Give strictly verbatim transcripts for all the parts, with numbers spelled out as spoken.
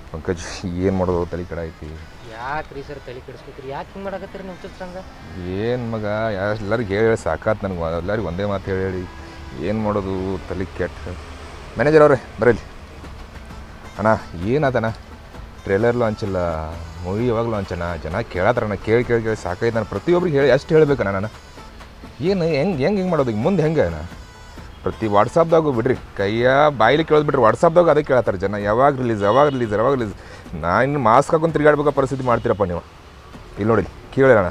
ಪಂಕಜ್ ಏನು ಮಾಡೋದು ತಲೆ ಕಡೆ ಐತಿ. ಯಾಕೆ ರೀ ಸರ್ ತಲೆ ಕೆಡಿಸ್ಬೇಕ್ರಿ? ಯಾಕೆ ಹಿಂಗೆ ಮಾಡಕತ್ತೀರಿ ನೀವು ಚಿತ್ರಂಗ? ಏನು ಮಗ ಎಲ್ಲರಿಗೆ ಹೇಳಿ ಸಾಕಾತ್ ನನಗೆ, ಎಲ್ಲರಿಗೆ ಒಂದೇ ಮಾತು ಹೇಳಿ ಹೇಳಿ ಏನು ಮಾಡೋದು ತಲೆ ಕೆಟ್ಟ. ಮ್ಯಾನೇಜರ್ ಅವ್ರೆ ಬರಲಿ. ಅಣ್ಣ ಏನಾದಣ್ಣ ಟ್ರೇಲರ್ ಲಾಂಚ್ ಇಲ್ಲ, ಮೂವಿ ಯಾವಾಗ ಲಾಂಚ್ ಅಣ್ಣ, ಜನ ಕೇಳತ್ತಾರಣ್ಣ, ಕೇಳಿ ಕೇಳಿ ಕೇಳಿ ಸಾಕೈತೆ. ನಾನು ಪ್ರತಿಯೊಬ್ರಿಗೆ ಹೇಳಿ ಅಷ್ಟು ಹೇಳ್ಬೇಕಣ್ಣ ನಾನು. ಏನು ಹೆಂಗೆ ಹೆಂಗೆ ಹಿಂಗೆ ಮಾಡೋದು ಈಗ ಮುಂದೆ ಹೆಂಗೆ ಅಣ್ಣ? ಪ್ರತಿ ವಾಟ್ಸಪ್ದಾಗೂ ಬಿಡ್ರಿ, ಕೈಯ ಬಾಯಿಲಿ ಕೇಳೋದು ಬಿಡ್ರಿ, ವಾಟ್ಸಪ್ದಾಗ ಅದೇ ಕೇಳ್ತಾರೆ ಜನ, ಯಾವಾಗ ರಿಲೀಸ್ ಯಾವಾಗ ರಿಲೀಸ್ ಯಾವಾಗ ರಿಲೀಸ್. ನಾನು ಇನ್ನು ಮಾಸ್ಕ್ ಹಾಕೊಂಡು ತಿರುಗಾಡ್ಬೇಕೋ ಪರಿಸ್ಥಿತಿ ಮಾಡ್ತೀರಪ್ಪ ನೀವು. ಇಲ್ಲಿ ನೋಡಿ ಕೇಳಿರೋಣ,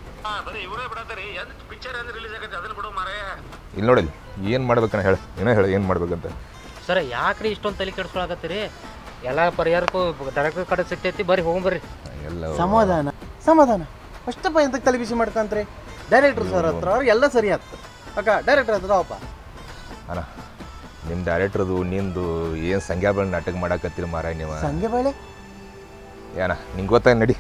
ಇಲ್ಲಿ ನೋಡಿ ಏನು ಮಾಡ್ಬೇಕಣ್ಣ ಹೇಳಿ, ಏನೋ ಹೇಳಿ ಏನು ಮಾಡ್ಬೇಕಂತ. ಸರ್ ಯಾಕ್ರಿ ಇಷ್ಟೊಂದು ತಲೆ ಕೆಡಿಸ್ಕೊಳಕತ್ತೀರಿ? ಎಲ್ಲ ಪರಿಹಾರಕ್ಕೂ ಡೈರೆಕ್ಟರ್ ಕಡೆ ಸಿಗ್ತೈತಿ, ಬರ್ರಿ ಹೋಗ್ಬರ್ರಿ. ಎಲ್ಲ ಸಮಾಧಾನ ಸಮಾಧಾನ ಅಷ್ಟಪ್ಪ ಎಂತಕ್ಕೆ ತಲೆ ಬಿಸಿ ಮಾಡ್ಕೊಂತ್ರಿ? ಡೈರೆಕ್ಟ್ರ್ ಸರ್ ಹತ್ರ ಅವ್ರು ಎಲ್ಲ ಸರಿ ಆಗ್ತದೆ. ಅಕ್ಕ ಡೈರೆಕ್ಟರ್ ಹತ್ರ ಅವಪ್ಪ ಅಣ್ಣ ನಿಮ್ಮ ಡೈರೆಕ್ಟ್ರದು ನಿಂದು ಏನು ಸಂಖ್ಯಾ ಬೆಳೆ ನಾಟಕ ಮಾಡಾಕತ್ತೀರಿ ಮಾರಾಯ ನೀವು. ಸಂಖ್ಯೆ ಬೇಳೆ ಏನ ನಿಂಗೆ ಗೊತ್ತಾಗ ನಡಿ.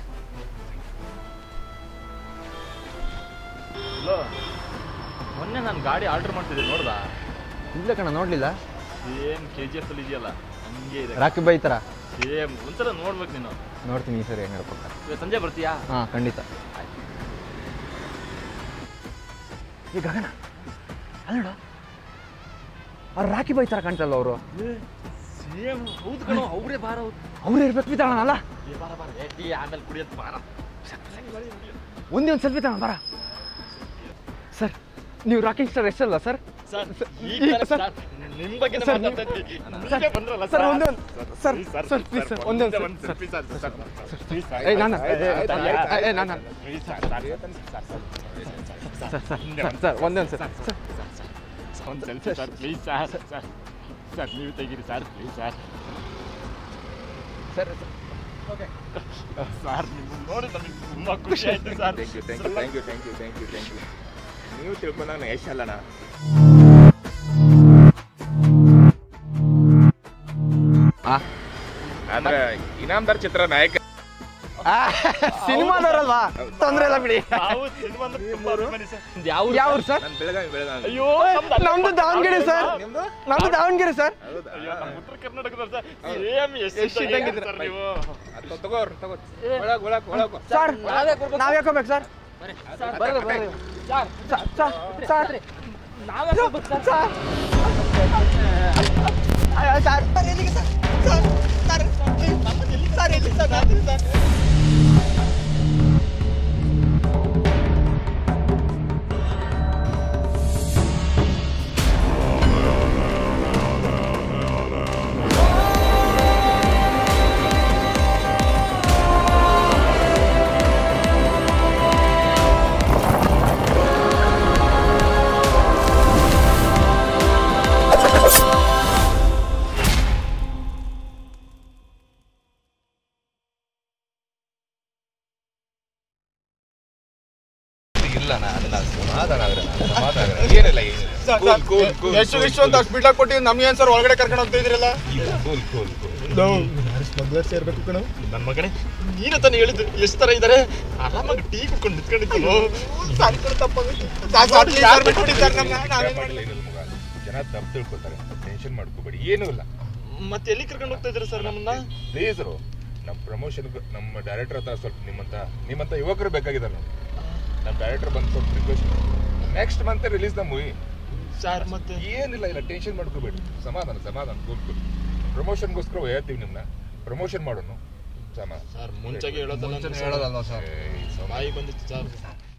ಮೊನ್ನೆ ನಾನು ಗಾಡಿ ಆರ್ಡರ್ ಮಾಡ್ತಿದ್ದೆ ನೋಡ್ದಾ? ಇಲ್ಲ ಕಣ ನೋಡಲಿಲ್ಲ. ಸೇಮ್ ಕೆ ಜಿ ಎಫ್ ಅಲ್ಲಿ ಇದೆಯಲ್ಲ ಹಂಗೆ ಇದೆ, ರಾಕಿ ಬೈ ಥರ ಸೇಮ್. ಒಂದ್ಸಲ ನೋಡ್ಬೇಕು ನೀನು. ನೋಡ್ತೀನಿ ಈ ಸರಿ ಹೆಂಗೆ ಪಕ್ಕ. ಇವತ್ತು ಸಂಜೆ ಬರ್ತೀಯಾ? ಹಾಂ ಖಂಡಿತ. ಈ ಗಗನ ಅಲ್ಲ ಅವ್ರು ರಾಕಿ ಬೈ ಥರ ಕಾಣ್ತಲ್ಲ ಅವರು. ಸೇಮ್ ಹೌದು ಕಣೋ, ಅವರೇ ಬಾರ. ಅವ್ರು ಇರ್ಬೇಕು ಬಿದ್ದಾಳಲ್ಲ. ಬಾರ ಬಾರ ರೆಡ್ಡಿ, ಆಮೇಲೆ ಕುಡಿಯೋದು ಬಾರ. ಒಂದೇ ಒಂದು ಸೆಲ್ಫಿ ತಗೋಣ ಬರ. ಸರ್ ನೀವು ರಾಕಿಂಗ್ ಸ್ಟಾರ್ ಎಷ್ಟಲ್ಲ ಸರ್? ಸರ್ ನಿಮ್ಮ ಬಗ್ಗೆ ಮಾತಾಡ್ತಾ ಇದ್ವಿ, ನೀವೇ ಬಂದ್ರಲ್ಲ ಸರ್. ಒಂದೇ ಒಂದು ಸರ್ ಸರ್ ಪ್ಲೀಸ್ ಸರ್ ಒಂದೇ ಒಂದು ಸೆಲ್ಫಿ ಸರ್. ಸರ್ ಏ ನಾನು ಏ ನಾನು ಸರ್ ಸರ್ ಸರ್ ಒಂದೇ ಒಂದು ಸರ್ ಒಂದು selfie sir please sir. Sir sir ನೀವು ತೆಗೀರಿ sir please sir. Sir okay sir, ನಿಮ್ಮನ್ನು ನೋಡಿ ನಮಗೆ ತುಂಬ ಖುಷಿ ಆಯಿತು sir. Thank you thank you thank you thank you thank you thank you. ನೀವು ತಿಳ್ಕೊಂಡಾಗ ನಾ ಯಶ್ ಅಲ್ಲಣ್ಣ. ಆದ್ರೆ ಇನಾಮದಾರ್ ಚಿತ್ರ ನಾಯಕ ಸಿನಿಮಾದವರಲ್ವಾ, ತೊಂದರೆ ಇಲ್ಲ ಬಿಡಿ. ನಾವು ಸಿನಿಮಾ ಅಂದ್ರೆ ತುಂಬಾ ಅಭಿಮಾನಿ ಸರ್. ಯಾವ ಯಾವ ಸರ್? ನಾನು ಬೆಳಗಾವಿ ಬೆಳಗಾವಿ. ಅಯ್ಯೋ ನಮ್ದು ದಾವಣಗೆರೆ ಸರ್. ನಮ್ದು ದಾವಣಗೆರೆ ಸರ್. ಅಯ್ಯೋ ನಮ್ಮ ಉತ್ತರ ಕರ್ನಾಟಕದ ಸರ್. ಸೇಮ್ ಎಷ್ಟು ಇದ್ದಂಗಿದ್ರೆ ಸರ್ ನೀವು. ಅದು ತಗೋರ್ ತಗೋ ಒಳಗೆ ಒಳಗೆ ಒಳಗೆ ಸರ್ ನಾವ್ ಯಾಕೋಬೇಕು ಸರ್? ಬರ್ರಿ ಬರ್ರಿ ಸರ್ ಸರ್ ಸರ್ ನಾವೇ ಹೋಗ್ಬೇಕು ಸರ್. ಸರ್ ಅಯ್ಯೋ ಸರ್ ಸರ್ ಎಲ್ಲಿಗೆ ಸರ್? ಸರ್ ಸರ್ ಸರ್ ಎಲ್ಲಿ ಸರ್? ನಾನು ಸರ್ ಎಷ್ಟು ಎಷ್ಟು ಅಂತ ಅಷ್ಟು ಬಿಡ್ಲಾಕ್ ಕೊಟ್ಟಿವಿ. ನಮ್ಗೇನು ಸರ್ ಒಳಗಡೆ ಕರ್ಕೊಂಡು ಹೋಗ್ತಾ ಇದ್ರಲ್ಲ. ಸ್ಮಗ್ಲರ್ ಸೇರ್ಬೇಕು ಕಣ ನನ್ನ ಮಗನೇ, ನೀನು ತಾನು ಹೇಳಿದ್ದು ಎಷ್ಟು ಥರ ಇದ್ದಾರೆ. ಆರಾಮಾಗಿ ಟೀ ಕುಡ್ಕೊಂಡು ನಿಂತ್ಕೊಂಡಿದ್ದು. ಸಾರಿ ಕೊಡು, ತಪ್ಪಾಗುತ್ತೆ. ಜನ ತಪ್ಪು ತಿಳ್ಕೊತಾರೆ, ಟೆನ್ಷನ್ ಮಾಡ್ಕೋಬೇಡಿ, ಏನೂ ಇಲ್ಲ. ಮತ್ತೆ ಎಲ್ಲಿ ಕರ್ಕೊಂಡು ಹೋಗ್ತಾ ಇದ್ದಾರೆ ಸರ್ ನಮ್ಮನ್ನ? ಪ್ಲೀಸರು ನಮ್ಮ ಪ್ರಮೋಷನ್ ನಮ್ಮ ಡೈರೆಕ್ಟರ್ ಹತ್ರ ಸ್ವಲ್ಪ ನಿಮ್ಮಂತ ನಿಮ್ಮಂತ ಯುವಕರು ಬೇಕಾಗಿದ್ದಾರೆ. ನಾವು ನಮ್ಮ ಡೈರೆಕ್ಟರ್ ಬಂದು ಸ್ವಲ್ಪ request, next month release the movie sir. ಮತ್ತೆ ಏನಿಲ್ಲ, ಇಲ್ಲ ಟೆನ್ಷನ್ ಮಾಡ್ಕೋಬೇಡಿ, ಸಮಾಧಾನ ಸಮಾಧಾನ ಕೂತ್ಕೊ. ಪ್ರಮೋಷನ್ಗೋಸ್ಕರ ಹೇಳ್ತೀವಿ ನಿಮ್ಮನ್ನ, ಪ್ರಮೋಷನ್ ಮಾಡೋಣ. ಸಮಾಧಾನ ಸರ್ ಮುಂಚೆಗೆ ಹೇಳೋದಲ್ಲ ಹೇಳೋದಲ್ವಾ ಸರ್? ಬಾಯಿ ಬಂದಿತ್ತು ಸರ್.